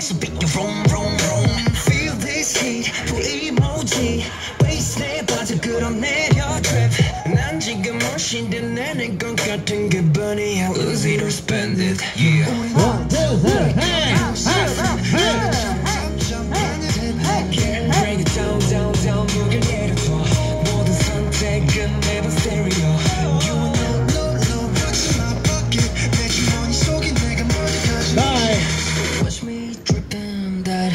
so beat you roam roam roam. Feel this heat 그 emoji 베이스에 빠져 끌어내려 trip. 난 지금 멋인데 내는 것 같은 기분이야. Lose it or spend it. Yeah. 1, 2, 3, hey! Break it down down down 무게 내려둬. 모든 선택은 매번 stereo. You know no no what's in my pocket. 내 주머니 속에 내가 머리까지. Watch me dripping that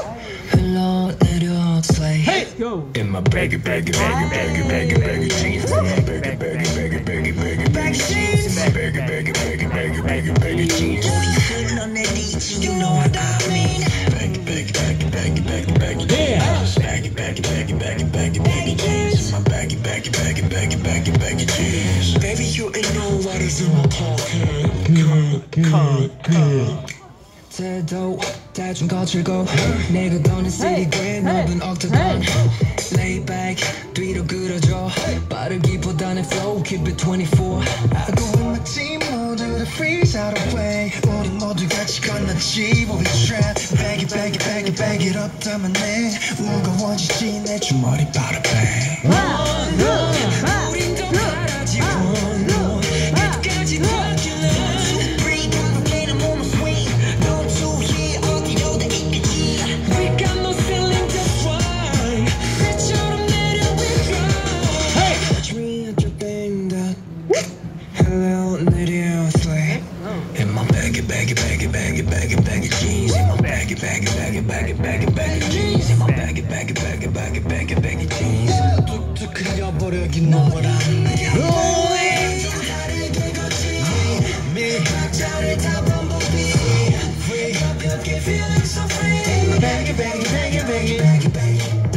흘러내려 slay. Hey, go! In my baggy baggy baggy baggy baggy baggy jeans. In my baggy baggy baggy baggy baggy baggy jeans. In my baggy baggy baggy baggy baggy baggy jeans. 우리 흘러내 리지 you know what I mean. Baggy baggy baggy baggy baggy baggy jeans. Baggy baggy baggy baggy baggy baggy jeans. In my baggy baggy baggy baggy baggy baggy jeans. Baby you ain't know what is in my pocket. 태도 대충 거칠고 내가 거는 city grand 넓은 octagon. Lay back 뒤로 끌어줘 빠르기보다는 flow keep it 24. I go with my team 모두를 freeze out of way. 우리 모두 같이 건너지 but we trap. Bag it bag it bag it bag it up 담아내. 무거워지지 내 주머니 바로 bang. 우린 더 바라지 one 끝까지 덕질러. Break out again I'm on my swing. In my baggy baggy baggy baggy baggy baggy jeans. In my baggy baggy baggy baggy baggy baggy jeans. In my baggy baggy baggy baggy baggy baggy jeans. 뚝뚝 흘려버려 you know what I mean. 각자를 다 반복해. Free 가볍게 feeling so free. Baggy baggy baggy baggy baggy baggy.